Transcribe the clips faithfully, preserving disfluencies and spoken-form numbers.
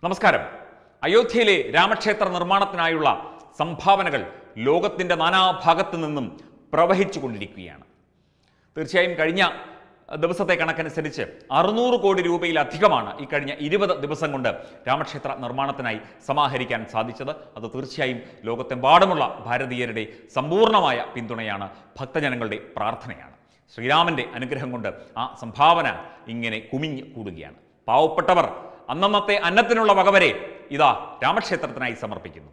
നമസ്കാരം. അയോധ്യയിലെ രാമക്ഷേത്ര നിർമ്മാണത്തിനായുള്ള സംഭാവനകൾ ലോകത്തിൻ്റെ നാനാഭാഗത്തു നിന്നും പ്രവഹിച്ചു കൊണ്ടിരിക്കുകയാണ്. തീർച്ചയായും കഴിഞ്ഞ ദിവസത്തെ കണക്കനുസരിച്ച് അറുന്നൂറ് കോടി രൂപയിലധികമാണ് ഈ കഴിഞ്ഞ ഇരുപത് ദിവസം കൊണ്ട് രാമക്ഷേത്ര നിർമ്മാണത്തിനായി സമാഹരിക്കാൻ സാധിച്ചത്. അത് തീർച്ചയായും ലോകത്തെമ്പാടുമുള്ള ഭാരതീയരുടെ സമ്പൂർണ്ണമായ പിന്തുണയാണ്, ഭക്തജനങ്ങളുടെ പ്രാർത്ഥനയാണ്. ശ്രീരാമൻ്റെ അനുഗ്രഹം കൊണ്ട് ആ സംഭാവന ഇങ്ങനെ കുമിഞ്ഞ് കൂടുകയാണ്. പാവപ്പെട്ടവർ അന്നന്നത്തെ അന്നത്തിനുള്ള വകവരെ ഇതാ രാമക്ഷേത്രത്തിനായി സമർപ്പിക്കുന്നു.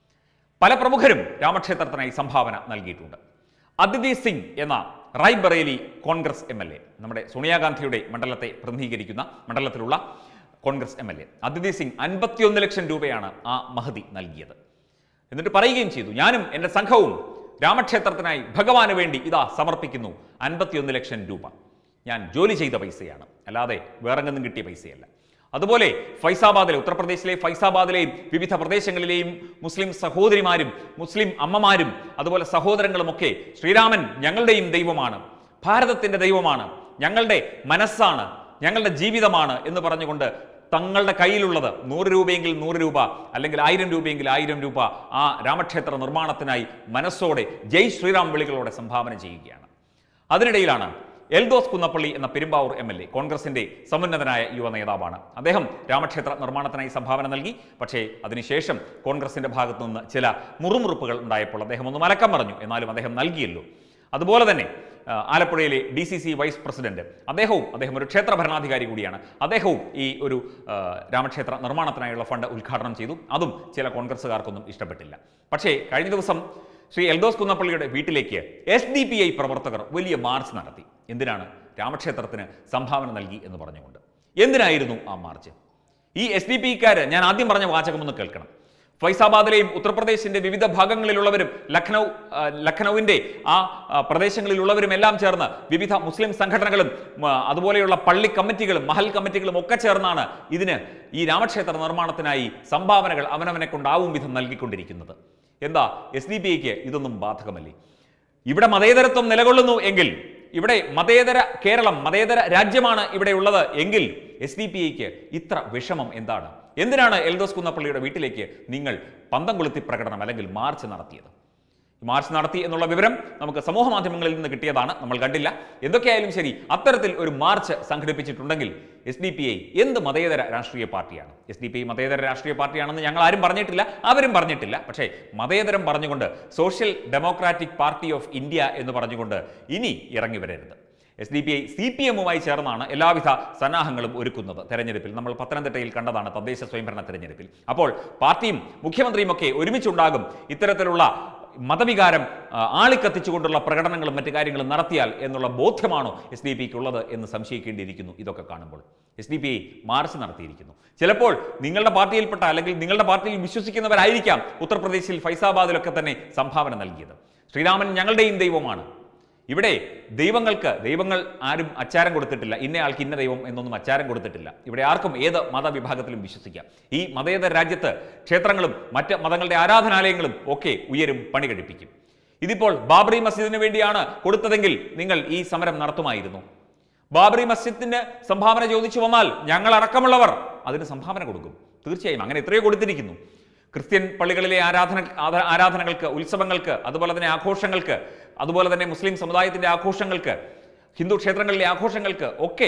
പല പ്രമുഖരും രാമക്ഷേത്രത്തിനായി സംഭാവന നൽകിയിട്ടുണ്ട്. അദിതി സിംഗ് എന്ന Raebareli Congress M L A, നമ്മുടെ സോണിയാഗാന്ധിയുടെ മണ്ഡലത്തെ പ്രതിനിധീകരിക്കുന്ന മണ്ഡലത്തിലുള്ള Congress M L A Aditi Singh അൻപത്തിയൊന്ന് ലക്ഷം രൂപയാണ് ആ മഹതി നൽകിയത്. എന്നിട്ട് പറയുകയും ചെയ്തു, ഞാനും എൻ്റെ സംഘവും രാമക്ഷേത്രത്തിനായി ഭഗവാന് വേണ്ടി ഇതാ സമർപ്പിക്കുന്നു അൻപത്തിയൊന്ന് ലക്ഷം രൂപ. ഞാൻ ജോലി ചെയ്ത പൈസയാണ്, അല്ലാതെ വേറെങ്ങും കിട്ടിയ പൈസയല്ല. അതുപോലെ ഫൈസാബാദിലെ, ഉത്തർപ്രദേശിലെ ഫൈസാബാദിലെയും വിവിധ പ്രദേശങ്ങളിലെയും മുസ്ലിം സഹോദരിമാരും മുസ്ലിം അമ്മമാരും അതുപോലെ സഹോദരങ്ങളുമൊക്കെ ശ്രീരാമൻ ഞങ്ങളുടെയും ദൈവമാണ്, ഭാരതത്തിൻ്റെ ദൈവമാണ്, ഞങ്ങളുടെ മനസ്സാണ്, ഞങ്ങളുടെ ജീവിതമാണ് എന്ന് പറഞ്ഞുകൊണ്ട് തങ്ങളുടെ കയ്യിലുള്ളത് നൂറ് രൂപയെങ്കിൽ നൂറ് രൂപ, അല്ലെങ്കിൽ ആയിരം രൂപയെങ്കിൽ ആയിരം രൂപ ആ രാമക്ഷേത്ര നിർമ്മാണത്തിനായി മനസ്സോടെ ജയ് ശ്രീറാം വിളികളോടെ സംഭാവന ചെയ്യുകയാണ്. അതിനിടയിലാണ് എൽദോസ് കുന്നപ്പള്ളി എന്ന പെരുമ്പാവൂർ എം എൽ എ, കോൺഗ്രസിന്റെ സമുന്നതനായ യുവ നേതാവാണ്. അദ്ദേഹം രാമക്ഷേത്ര നിർമ്മാണത്തിനായി സംഭാവന നൽകി. പക്ഷേ അതിനുശേഷം കോൺഗ്രസിന്റെ ഭാഗത്തു നിന്ന് ചില മുറുമുറുപ്പുകൾ ഉണ്ടായപ്പോൾ അദ്ദേഹം ഒന്ന് മലക്കം പറഞ്ഞു. എന്നാലും അദ്ദേഹം നൽകിയല്ലോ. അതുപോലെ തന്നെ ആലപ്പുഴയിലെ D C C vice president അദ്ദേഹവും അദ്ദേഹം ഒരു ക്ഷേത്ര ഭരണാധികാരി കൂടിയാണ്. അദ്ദേഹവും ഈ ഒരു രാമക്ഷേത്ര നിർമ്മാണത്തിനായുള്ള ഫണ്ട് ഉദ്ഘാടനം ചെയ്തു. അതും ചില കോൺഗ്രസ്സുകാർക്കൊന്നും ഇഷ്ടപ്പെട്ടില്ല. പക്ഷേ കഴിഞ്ഞ ദിവസം ശ്രീ എൽദോസ് കുന്നപ്പള്ളിയുടെ വീട്ടിലേക്ക് എസ് ഡി പി ഐ പ്രവർത്തകർ വലിയ മാർച്ച് നടത്തി. എന്തിനാണ്? രാമക്ഷേത്രത്തിന് സംഭാവന നൽകി എന്ന് പറഞ്ഞുകൊണ്ട്. എന്തിനായിരുന്നു ആ മാർച്ച്? ഈ എസ് ഡി പി ക്കാര്, ഞാൻ ആദ്യം പറഞ്ഞ വാചകമൊന്ന് കേൾക്കണം. ഫൈസാബാദിലെയും ഉത്തർപ്രദേശിന്റെ വിവിധ ഭാഗങ്ങളിലുള്ളവരും ലഖ്നൗ ലഖ്നൌവിന്റെ ആ പ്രദേശങ്ങളിലുള്ളവരും എല്ലാം ചേർന്ന് വിവിധ മുസ്ലിം സംഘടനകളും അതുപോലെയുള്ള പള്ളി കമ്മിറ്റികളും മഹൽ കമ്മിറ്റികളും ഒക്കെ ചേർന്നാണ് ഇതിന് ഈ രാമക്ഷേത്ര നിർമ്മാണത്തിനായി സംഭാവനകൾ അവനവനെ കൊണ്ടാവും വിധം നൽകിക്കൊണ്ടിരിക്കുന്നത്. എന്താ, എസ് ഡി പി ഐക്ക് ഇതൊന്നും ബാധകമല്ലേ? ഇവിടെ മതേതരത്വം നിലകൊള്ളുന്നു എങ്കിൽ, ഇവിടെ മതേതര കേരളം, മതേതര രാജ്യമാണ് ഇവിടെ ഉള്ളത് എങ്കിൽ എസ് ഡി പി ഐക്ക് ഇത്ര വിഷമം എന്താണ്? എന്തിനാണ് എൽദോസ് കുന്നപ്പള്ളിയുടെ വീട്ടിലേക്ക് നിങ്ങൾ പന്തം കൊളുത്തി പ്രകടനം അല്ലെങ്കിൽ മാർച്ച് നടത്തിയത്? മാർച്ച് നടത്തി എന്നുള്ള വിവരം നമുക്ക് സമൂഹ മാധ്യമങ്ങളിൽ നിന്ന് കിട്ടിയതാണ്, നമ്മൾ കണ്ടില്ല. എന്തൊക്കെയായാലും ശരി, അത്തരത്തിൽ ഒരു മാർച്ച് സംഘടിപ്പിച്ചിട്ടുണ്ടെങ്കിൽ എസ് ഡി പി ഐ എന്ത് മതേതര രാഷ്ട്രീയ പാർട്ടിയാണ്? എസ് ഡി പി ഐ മതേതര രാഷ്ട്രീയ പാർട്ടിയാണെന്ന് ഞങ്ങൾ ആരും പറഞ്ഞിട്ടില്ല, അവരും പറഞ്ഞിട്ടില്ല. പക്ഷേ മതേതരം പറഞ്ഞുകൊണ്ട്, social democratic party of India എന്ന് പറഞ്ഞുകൊണ്ട് ഇനി ഇറങ്ങി വരരുത്. S D P I C P എമ്മുമായി ചേർന്നാണ് എല്ലാവിധ സന്നാഹങ്ങളും ഒരുക്കുന്നത്. തെരഞ്ഞെടുപ്പിൽ നമ്മൾ പത്തനംതിട്ടയിൽ കണ്ടതാണ്, തദ്ദേശ സ്വയംഭരണ തെരഞ്ഞെടുപ്പിൽ. അപ്പോൾ പാർട്ടിയും മുഖ്യമന്ത്രിയും ഒക്കെ ഒരുമിച്ചുണ്ടാകും. ഇത്തരത്തിലുള്ള മതവികാരം ആളിക്കത്തിച്ചുകൊണ്ടുള്ള പ്രകടനങ്ങളും മറ്റു കാര്യങ്ങളും നടത്തിയാൽ എന്നുള്ള ബോധ്യമാണോ എസ് ഡി പി ഐക്ക് ഉള്ളത് എന്ന് സംശയിക്കേണ്ടിയിരിക്കുന്നു. ഇതൊക്കെ കാണുമ്പോൾ S D P I march നടത്തിയിരിക്കുന്നു. ചിലപ്പോൾ നിങ്ങളുടെ പാർട്ടിയിൽപ്പെട്ട അല്ലെങ്കിൽ നിങ്ങളുടെ പാർട്ടിയിൽ വിശ്വസിക്കുന്നവരായിരിക്കാം ഉത്തർപ്രദേശിൽ ഫൈസാബാദിലൊക്കെ തന്നെ സംഭാവന നൽകിയത്. ശ്രീരാമൻ ഞങ്ങളുടെയും ദൈവമാണ്. ഇവിടെ ദൈവങ്ങൾക്ക് ദൈവങ്ങൾ ആരും അച്ചാരം കൊടുത്തിട്ടില്ല, ഇന്ന ആൾക്ക് ഇന്ന ദൈവം എന്നൊന്നും അച്ചാരം കൊടുത്തിട്ടില്ല. ഇവിടെ ആർക്കും ഏത് മതവിഭാഗത്തിലും വിശ്വസിക്കാം. ഈ മതേതര രാജ്യത്ത് ക്ഷേത്രങ്ങളും മറ്റ് മതങ്ങളുടെ ആരാധനാലയങ്ങളും ഒക്കെ ഉയരും, പണി കഴിപ്പിക്കും. ഇതിപ്പോൾ ബാബറി മസ്ജിദിന് വേണ്ടിയാണ് കൊടുത്തതെങ്കിൽ നിങ്ങൾ ഈ സമരം നടത്തുമായിരുന്നു. ബാബറി മസ്ജിദിന് സംഭാവന ചോദിച്ചു വന്നാൽ ഞങ്ങൾ അടക്കമുള്ളവർ അതിന് സംഭാവന കൊടുക്കും. തീർച്ചയായും അങ്ങനെ എത്രയോ കൊടുത്തിരിക്കുന്നു. ക്രിസ്ത്യൻ പള്ളികളിലെ ആരാധന ആരാധനകൾക്ക്, ഉത്സവങ്ങൾക്ക്, അതുപോലെ തന്നെ ആഘോഷങ്ങൾക്ക്, അതുപോലെ തന്നെ മുസ്ലിം സമുദായത്തിൻ്റെ ആഘോഷങ്ങൾക്ക്, ഹിന്ദു ക്ഷേത്രങ്ങളിലെ ആഘോഷങ്ങൾക്ക് ഒക്കെ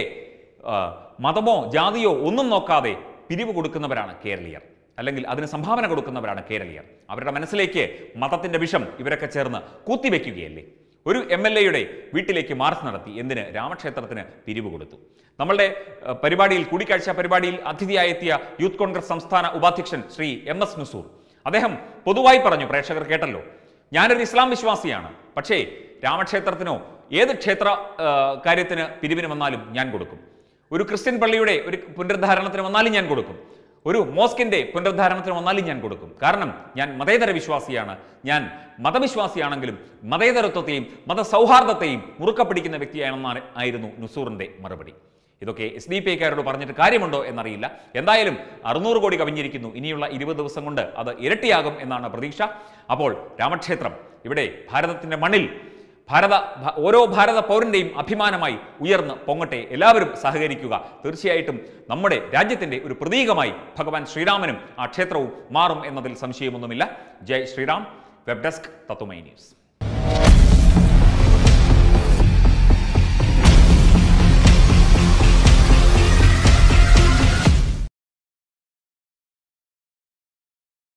മതമോ ജാതിയോ ഒന്നും നോക്കാതെ പിരിവ് കൊടുക്കുന്നവരാണ് കേരളീയർ, അല്ലെങ്കിൽ അതിന് സംഭാവന കൊടുക്കുന്നവരാണ് കേരളീയർ. അവരുടെ മനസ്സിലേക്ക് മതത്തിൻ്റെ വിഷം ഇവരൊക്കെ ചേർന്ന് കൂത്തിവെക്കുകയല്ലേ? ഒരു എം എൽ എയുടെ വീട്ടിലേക്ക് മാർച്ച് നടത്തി. എന്തിന്? രാമക്ഷേത്രത്തിന് പിരിവ് കൊടുത്തു. നമ്മളുടെ പരിപാടിയിൽ, കൂടിക്കാഴ്ച പരിപാടിയിൽ അതിഥിയായെത്തിയ യൂത്ത് കോൺഗ്രസ് സംസ്ഥാന ഉപാധ്യക്ഷൻ ശ്രീ എം എസ് നുസൂർ, അദ്ദേഹം പൊതുവായി പറഞ്ഞു, പ്രേക്ഷകർ കേട്ടല്ലോ, ഞാനൊരു ഇസ്ലാം വിശ്വാസിയാണ്, പക്ഷേ രാമക്ഷേത്രത്തിനോ ഏത് ക്ഷേത്ര കാര്യത്തിന് പിരിവിന് വന്നാലും ഞാൻ കൊടുക്കും. ഒരു ക്രിസ്ത്യൻ പള്ളിയുടെ ഒരു പുനരുദ്ധാരണത്തിന് വന്നാലും ഞാൻ കൊടുക്കും. ഒരു മോസ്കിന്റെ പുനരുദ്ധാരണത്തിന് വന്നാലും ഞാൻ കൊടുക്കും. കാരണം ഞാൻ മതേതര വിശ്വാസിയാണ്. ഞാൻ മതവിശ്വാസിയാണെങ്കിലും മതേതരത്വത്തെയും മതസൗഹാർദ്ദത്തെയും മുറുക്ക പിടിക്കുന്ന വ്യക്തിയാണെന്നാണ് ആയിരുന്നു നുസൂറിന്റെ മറുപടി. ഇതൊക്കെ എസ് ഡി പി ഐക്കാരോട് പറഞ്ഞിട്ട് കാര്യമുണ്ടോ എന്നറിയില്ല. എന്തായാലും അറുന്നൂറ് കോടി കവിഞ്ഞിരിക്കുന്നു. ഇനിയുള്ള ഇരുപത് ദിവസം കൊണ്ട് അത് ഇരട്ടിയാകും എന്നാണ് പ്രതീക്ഷ. അപ്പോൾ രാമക്ഷേത്രം ഇവിടെ ഭാരതത്തിന്റെ മണ്ണിൽ ഭാരത ഓരോ ഭാരത പൗരൻ്റെയും അഭിമാനമായി ഉയർന്ന് പൊങ്ങട്ടെ. എല്ലാവരും സഹകരിക്കുക. തീർച്ചയായിട്ടും നമ്മുടെ രാജ്യത്തിൻ്റെ ഒരു പ്രതീകമായി ഭഗവാൻ ശ്രീരാമനും ആ ക്ഷേത്രവും മാറും എന്നതിൽ സംശയമൊന്നുമില്ല. Jai Shriram. Web desk Tatwamayi news.